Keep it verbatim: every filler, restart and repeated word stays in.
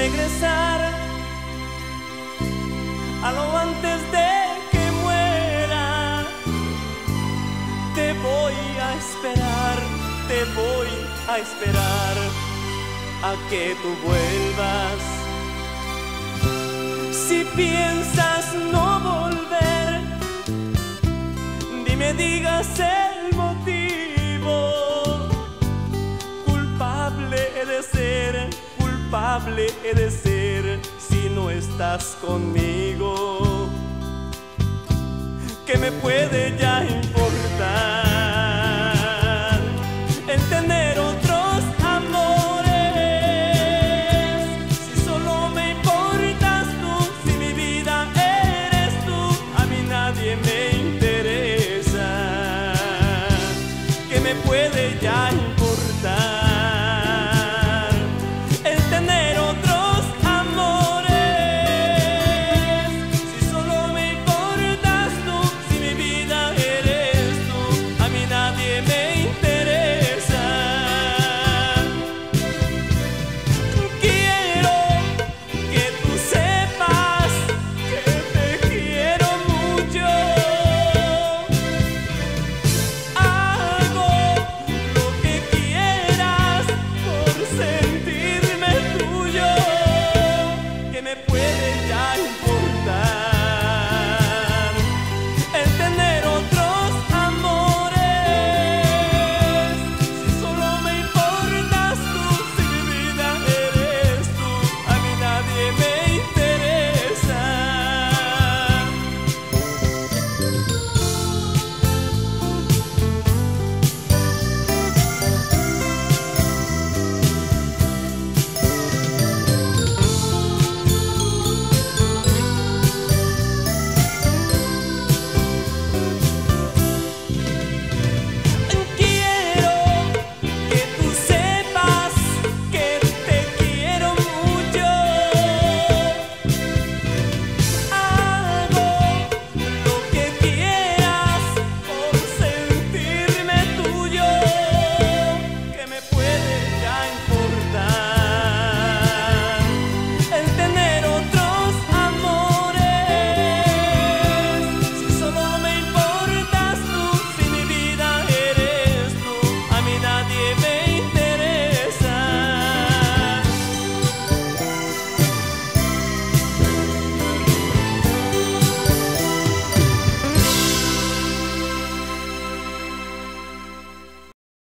regresar a lo antes de que muera. Te voy a esperar, te voy a esperar a que tú vuelvas. Si piensas no volver, dime, digas el motivo. Culpable he de ser, culpable he de ser si no estás conmigo. ¿Qué me puede ya importar el tener otros amores? Si solo me importas tú, si mi vida eres tú, a mí nadie me interesa. ¿Qué me puede ya importar